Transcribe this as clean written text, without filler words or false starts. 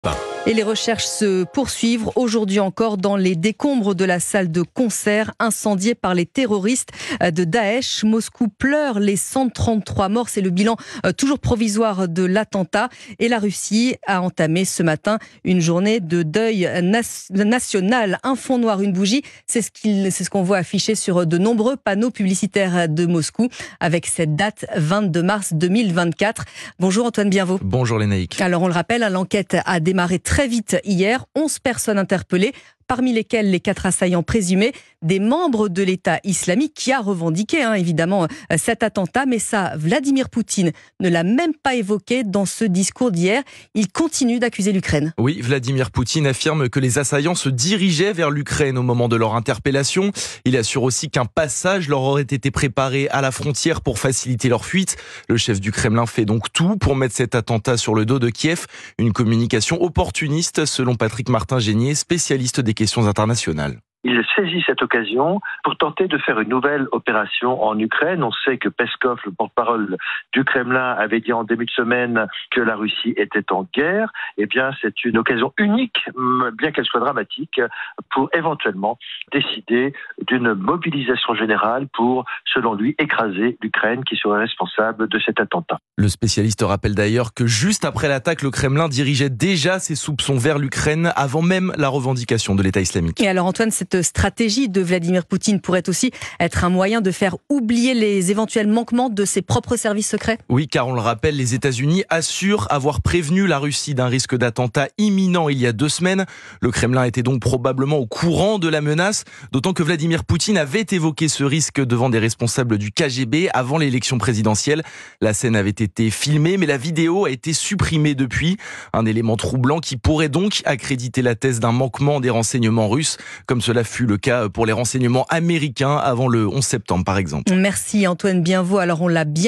Et les recherches se poursuivent aujourd'hui encore dans les décombres de la salle de concert incendiée par les terroristes de Daesh. Moscou pleure les 133 morts. C'est le bilan toujours provisoire de l'attentat. Et la Russie a entamé ce matin une journée de deuil national. Un fond noir, une bougie. C'est ce qu'on voit affiché sur de nombreux panneaux publicitaires de Moscou avec cette date 22 mars 2024. Bonjour Antoine Bienvaux. Bonjour Lénaïque. Alors on le rappelle, l'enquête a démarré très vite hier, 11 personnes interpellées, parmi lesquelles les 4 assaillants présumés, des membres de l'État islamique qui a revendiqué évidemment cet attentat. Mais ça, Vladimir Poutine ne l'a même pas évoqué dans ce discours d'hier. Il continue d'accuser l'Ukraine. Oui, Vladimir Poutine affirme que les assaillants se dirigeaient vers l'Ukraine au moment de leur interpellation. Il assure aussi qu'un passage leur aurait été préparé à la frontière pour faciliter leur fuite. Le chef du Kremlin fait donc tout pour mettre cet attentat sur le dos de Kiev. Une communication opportuniste selon Patrick Martin-Génier, spécialiste des questions internationales. Il saisit cette occasion pour tenter de faire une nouvelle opération en Ukraine. On sait que Peskov, le porte-parole du Kremlin, avait dit en début de semaine que la Russie était en guerre. Eh bien, c'est une occasion unique, bien qu'elle soit dramatique, pour éventuellement décider d'une mobilisation générale pour, selon lui, écraser l'Ukraine qui serait responsable de cet attentat. Le spécialiste rappelle d'ailleurs que juste après l'attaque, le Kremlin dirigeait déjà ses soupçons vers l'Ukraine avant même la revendication de l'État islamique. Et alors Antoine, cette stratégie de Vladimir Poutine pourrait aussi être un moyen de faire oublier les éventuels manquements de ses propres services secrets ? Oui, car on le rappelle, les États-Unis assurent avoir prévenu la Russie d'un risque d'attentat imminent il y a 2 semaines. Le Kremlin était donc probablement au courant de la menace, d'autant que Vladimir Poutine avait évoqué ce risque devant des responsables du KGB avant l'élection présidentielle. La scène avait été filmée, mais la vidéo a été supprimée depuis. Un élément troublant qui pourrait donc accréditer la thèse d'un manquement des renseignements russes, comme cela fut le cas pour les renseignements américains avant le 11 septembre par exemple. Merci Antoine Bienvaux. Alors on l'a bien